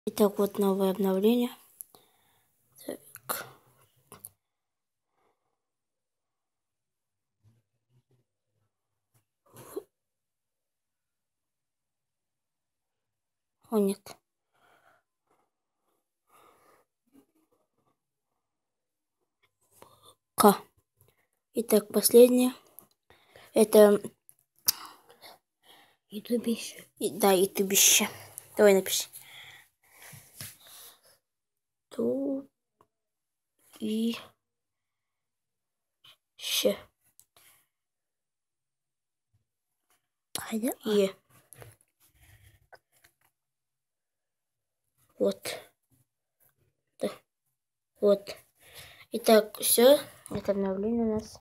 Итак, вот новое обновление. Так. О, нет. Итак, последнее. Это ютубище. Да, ютубище. Давай напиши. Ту-и-ще. Е. Вот. Да. Вот. Итак, все. Это обновление у нас.